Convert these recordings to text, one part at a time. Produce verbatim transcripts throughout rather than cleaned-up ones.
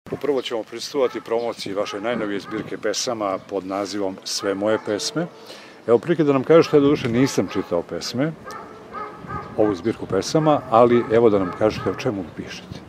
Upravo ćemo prisustvovati promociji vaše najnovije zbirke pesama pod nazivom Sve moje pesme. Evo prilike da nam kažete, ja doduše nisam čitao pesme, ovu zbirku pesama, ali evo da nam kažete o čemu pišete.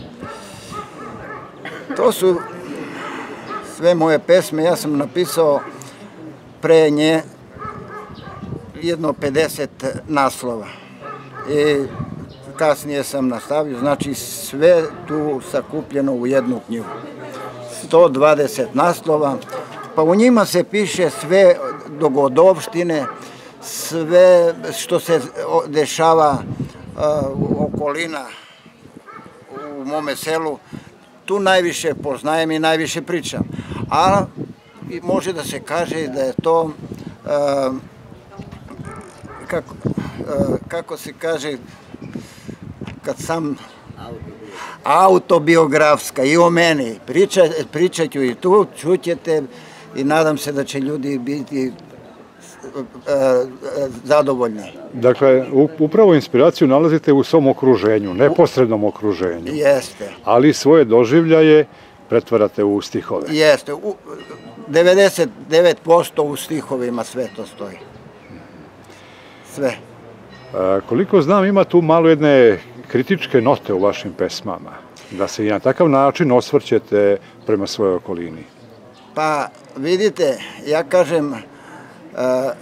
To su sve moje pesme, ja sam napisao pre nje jedno pedeset naslova i kasnije sam nastavio, znači sve tu sakupljeno u jednu knjigu. sto dvadeset naslova, pa u njima se piše sve dogodovštine, sve što se dešava uh, okolina u mome selu. Tu najviše poznajem i najviše pričam. A može da se kaže da je to, uh, kako, uh, kako se kaže, kad sam autobiografska i o meni. Priča, pričat ću i tu, čućete i nadam se da će ljudi biti uh, zadovoljni. Dakle, upravo inspiraciju nalazite u svom okruženju, neposrednom okruženju. Jeste. Ali svoje doživljaje pretvarate u stihove. Jeste. U devedeset devet posto u stihovima sve to stoji. Sve. A, koliko znam, ima tu malo jedne kritičke note u vašim pesmama. Da se i na takav način osvrćete prema svojoj okolini. Pa, vidite, ja kažem, uh,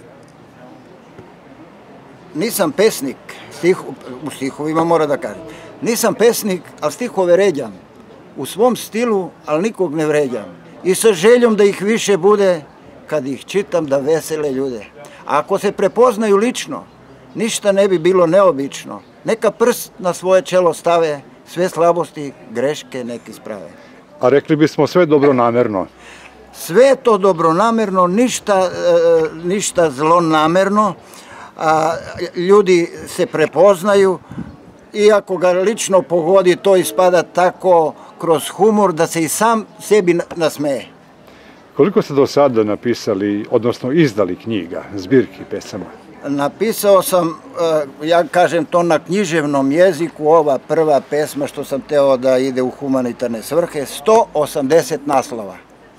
nisam pesnik, stih, u stihovima mora da kažem, nisam pesnik, ali stihove ređam. U svom stilu, ali nikog ne vređam. I sa željom da ih više bude, kad ih čitam, da vesele ljude. A ako se prepoznaju lično, ništa ne bi bilo neobično. Neka prst na svoje čelo stave, sve slabosti, greške neki sprave. A rekli bismo sve dobronamerno. Sve to dobronamerno, ništa, ništa zlonamerno. A, ljudi se prepoznaju i ako ga lično pogodi, to ispada tako kroz humor da se i sam sebi nasmeje. Koliko ste do sada napisali, odnosno izdali knjiga, zbirki pesama? Napisao sam, ja kažem to na književnom jeziku, ova prva pesma što sam teo da ide u humanitarne svrhe, sto osamdeset naslova.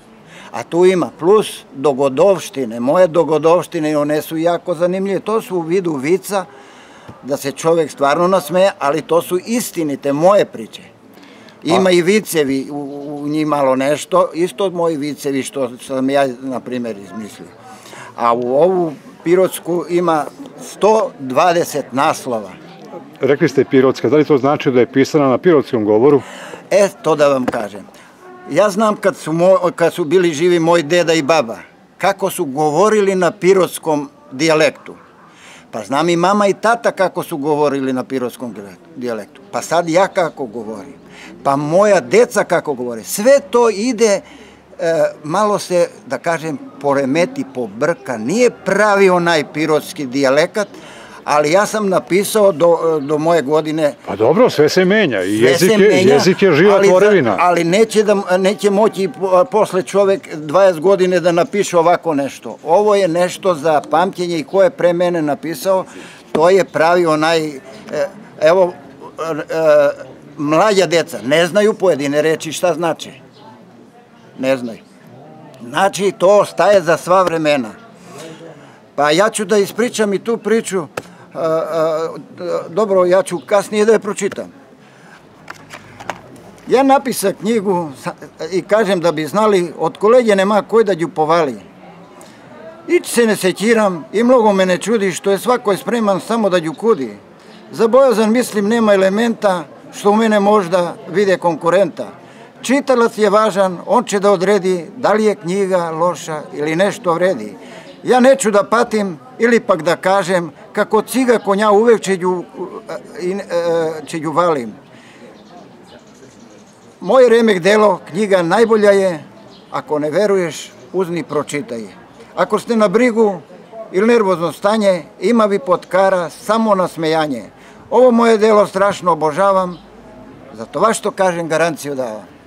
A tu ima plus dogodovštine, moje dogodovštine, one su jako zanimljive, to su u vidu vica, da se čovjek stvarno nasmeje, ali to su istinite moje priče. Ima i vicevi u, u njih malo nešto, isto moji vicevi što sam ja, na primjer, izmislio. A u ovu pirotsku ima sto dvadeset naslova. Rekli ste pirotska, da li to znači da je pisana na pirotskom govoru? E, to da vam kažem. Ja znam kad su, mo, kad su bili živi moj deda i baba, kako su govorili na pirotskom dijalektu. Pa znam i mama i tata kako su govorili na pirotskom dijalektu. Pa sad ja kako govorim. Pa moja deca kako govore. Sve to ide, e, malo se, da kažem, poremeti, pobrka. Nije pravi onaj pirotski dijalekat, ali ja sam napisao do, do moje godine... Pa dobro, sve se menja. I jezik je, menja, jezik je živa ali, tvorevina. Ali neće, da, neće moći posle čovek dvadeset godine da napiše ovako nešto. Ovo je nešto za pamćenje i ko je pre mene napisao, to je pravi onaj... Evo, mlađa deca ne znaju pojedine reči šta znači. Ne znaju. Znači, to ostaje za sva vremena. Pa ja ću da ispričam i tu priču, a, a, dobro, ja ću kasnije da je pročitam. Ja napisam knjigu i kažem da bi znali, od kolege nema koji da ću povali. Ić se ne sećiram i mnogo me ne čudi što je svako spreman samo da ću kudi. Za bojazan mislim nema elementa što u mene možda vide konkurenta. Čitalac je važan, on će da odredi da li je knjiga loša ili nešto vredi. Ja neću da patim ili pak da kažem kako ciga konja uvek čeđu valim. Moj remek delo, knjiga najbolja je, ako ne veruješ, uzmi pročitaj. Ako ste na brigu ili nervozno stanje, ima vi potkara samo nasmejanje. Ovo moje delo strašno obožavam, zato vas što kažem garanciju davam.